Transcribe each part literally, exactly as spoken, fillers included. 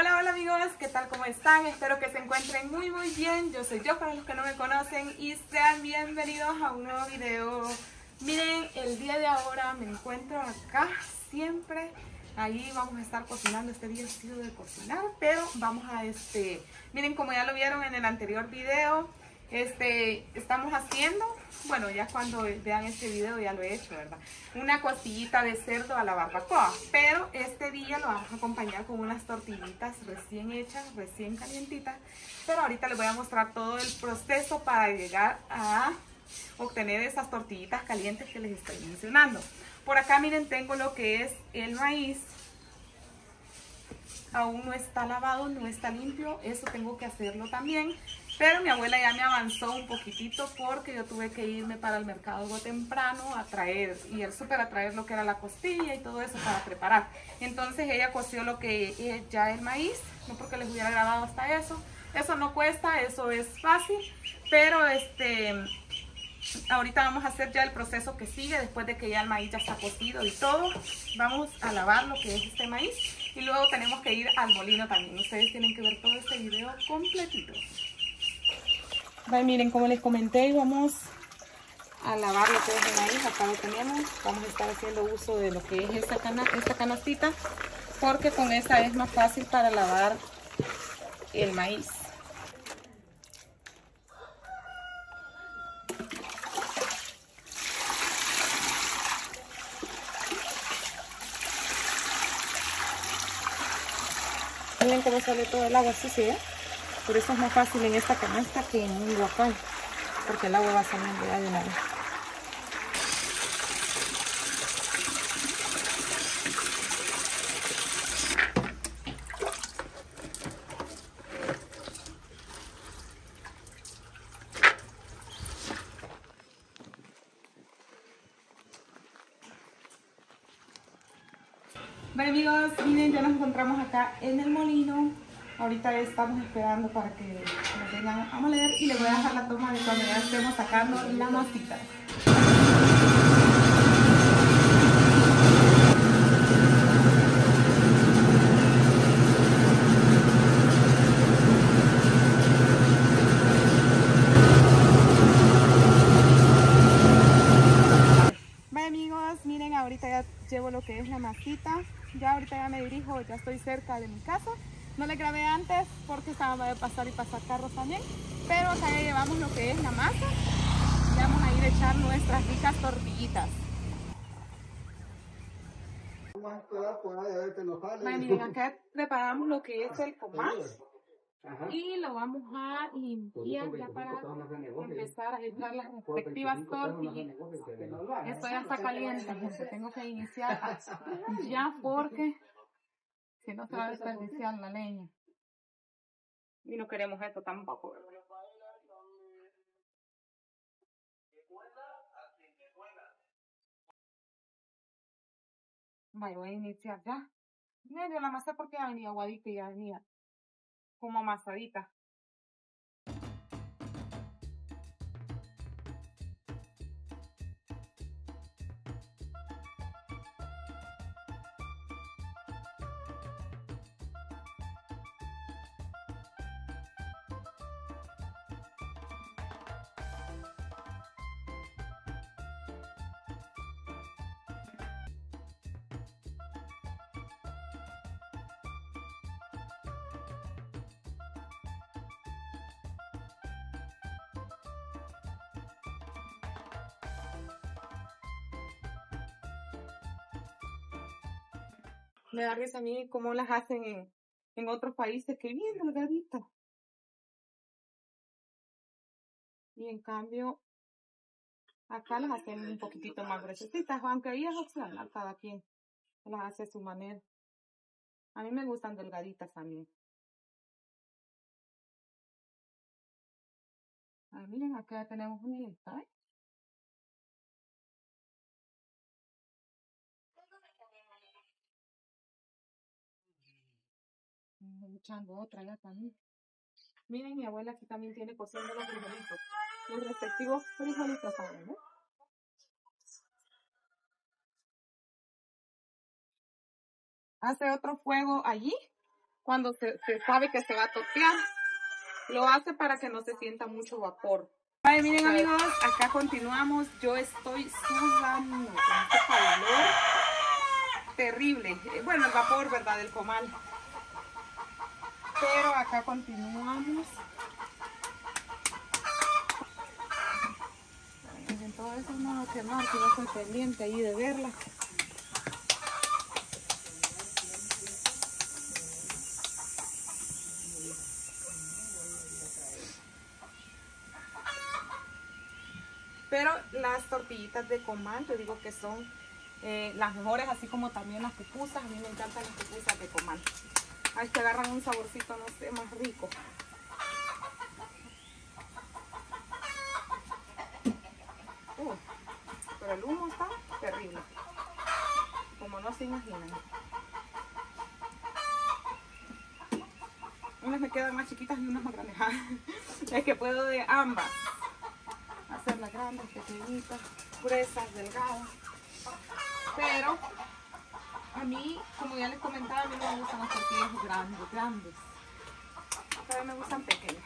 Hola, hola amigos, ¿qué tal? ¿Cómo están? Espero que se encuentren muy muy bien. Yo soy yo para los que no me conocen y sean bienvenidos a un nuevo video. Miren, el día de ahora me encuentro acá siempre. Ahí vamos a estar cocinando. Este día ha sido de cocinar, pero vamos a este... Miren, como ya lo vieron en el anterior video, este, estamos haciendo, bueno, ya cuando vean este video ya lo he hecho, ¿verdad? Una costillita de cerdo a la barbacoa, pero este día lo vamos a acompañar con unas tortillitas recién hechas, recién calientitas, pero ahorita les voy a mostrar todo el proceso para llegar a obtener esas tortillitas calientes que les estoy mencionando. Por acá miren, tengo lo que es el maíz. Aún no está lavado, no está limpio, eso tengo que hacerlo también. Pero mi abuela ya me avanzó un poquitito porque yo tuve que irme para el mercado algo temprano a traer, y el súper a traer lo que era la costilla y todo eso para preparar. Entonces ella coció lo que es ya el maíz, no porque les hubiera grabado hasta eso. Eso no cuesta, eso es fácil, pero este... ahorita vamos a hacer ya el proceso que sigue después de que ya el maíz ya está cocido y todo. Vamos a lavar lo que es este maíz y luego tenemos que ir al molino también. Ustedes tienen que ver todo este video completito. Vale, miren, como les comenté, vamos a lavar lo que es el maíz. Acá lo tenemos. Vamos a estar haciendo uso de lo que es esta, cana esta canastita porque con esta es más fácil para lavar el maíz. Miren cómo sale todo el agua sucia, ¿eh? Por eso es más fácil en esta canasta que en un guacal, porque el agua va saliendo ya de una vez. Bueno amigos, miren, ya nos encontramos acá en el molino. Ahorita estamos esperando para que nos vengan a moler y les voy a dejar la toma de cuando ya estemos sacando la masita. Bueno amigos, miren, ahorita ya llevo lo que es la masita. Ya ahorita ya me dirijo, ya estoy cerca de mi casa. No le grabé antes porque estaba de pasar y pasar carros también, pero acá ya llevamos lo que es la masa. Ya vamos a ir a echar nuestras ricas tortillitas. Bueno, miren, acá preparamos lo que es el comal y lo vamos a limpiar ya para empezar a echar las respectivas tortillitas. Esto ya está caliente, gente. Tengo que iniciar ya porque si no se va a desperdiciar la leña. Y no queremos esto tampoco. Vaya, voy a iniciar ya. Medio la masa porque ya venía aguadita y ya venía como amasadita. Me da risa a mí cómo las hacen en, en otros países, que bien delgaditas. Y en cambio, acá las hacen un poquitito más gruesitas, aunque ahí es opcional, cada quien las hace a su manera. A mí me gustan delgaditas también. Ah, miren, acá tenemos una lista, ¿eh? Echando otra ya también. Miren, mi abuela aquí también tiene cociendo los frijolitos. Los respectivos frijolitos también, ¿no? Hace otro fuego allí cuando se, se sabe que se va a tortear. Lo hace para que no se sienta mucho vapor. Vale, miren amigos, acá continuamos. Yo estoy sudando con este calor terrible. Bueno, el vapor, ¿verdad? Del comal. Pero acá continuamos. Miren, todo eso no va a quemar, que yo estoy pendiente ahí de verla. Pero las tortillitas de comal, yo digo que son eh, las mejores, así como también las pupusas. A mí me encantan las pupusas de comal. Ay, que agarran un saborcito, no sé, más rico. Uh, pero el humo está terrible, como no se imaginan. Unas me quedan más chiquitas y unas más grandes. Es que puedo de ambas hacerlas grandes, pequeñitas, gruesas, delgadas. Pero a mí, como ya les comentaba, a mí no me gustan las tortillas grandes, grandes. A mí me gustan pequeñas.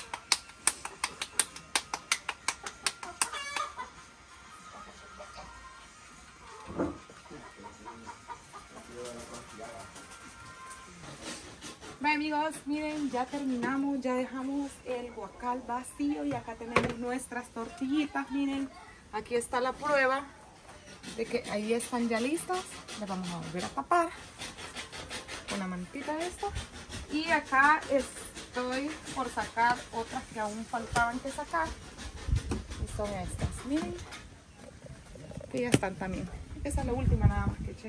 Bueno amigos, miren, ya terminamos, ya dejamos el guacal vacío y acá tenemos nuestras tortillitas. Miren, aquí está la prueba de que ahí están ya listas. Las vamos a volver a tapar con la mantita de esta. Y acá estoy por sacar otras que aún faltaban que sacar. Y son estas, miren, que ya están también. Esa es la última nada más que eché.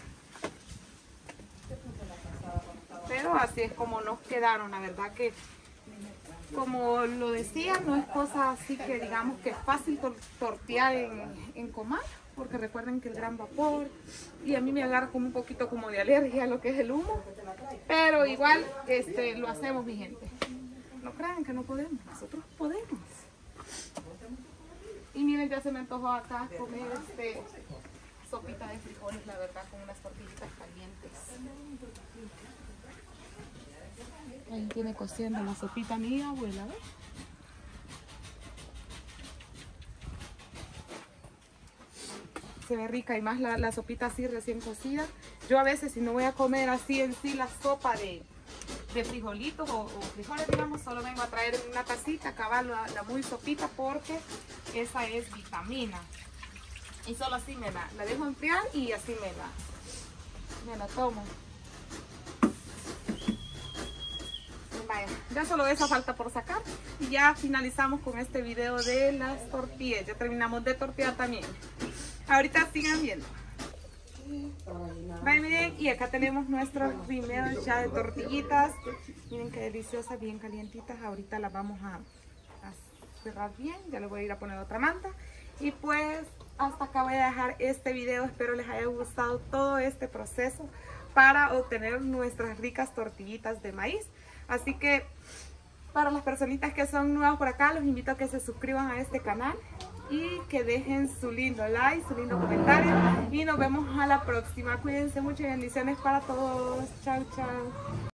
Pero así es como nos quedaron. La verdad que, como lo decía, no es cosa así que digamos que es fácil tor tortear en, en comal, porque recuerden que el gran vapor, y a mí me agarra como un poquito como de alergia a lo que es el humo, pero igual este, lo hacemos, mi gente. No crean que no podemos, nosotros podemos. Y miren, ya se me antojó acá comer este sopita de frijoles, la verdad, con unas tortillitas calientes. Ahí tiene cociendo la sopita mi abuela, ¿ves? Se ve rica, y más la, la sopita así recién cocida. Yo a veces, si no voy a comer así en sí la sopa de, de frijolitos o, o frijoles, digamos, solo vengo a traer en una tacita, acabar la, la muy sopita, porque esa es vitamina. Y solo así me la, la dejo enfriar y así me la, me la tomo. Vaya, ya solo esa falta por sacar y ya finalizamos con este video de las tortillas. Ya terminamos de tortear también. Ahorita sigan viendo. Vaya, miren, y acá tenemos nuestros primeros ya de tortillitas. Miren qué deliciosas, bien calientitas. Ahorita las vamos a, a cerrar bien. Ya le voy a ir a poner otra manta. Y pues hasta acá voy a dejar este video. Espero les haya gustado todo este proceso para obtener nuestras ricas tortillitas de maíz. Así que para las personitas que son nuevas por acá, los invito a que se suscriban a este canal y que dejen su lindo like, su lindo comentario. Y nos vemos a la próxima. Cuídense mucho y bendiciones para todos. Chao, chao.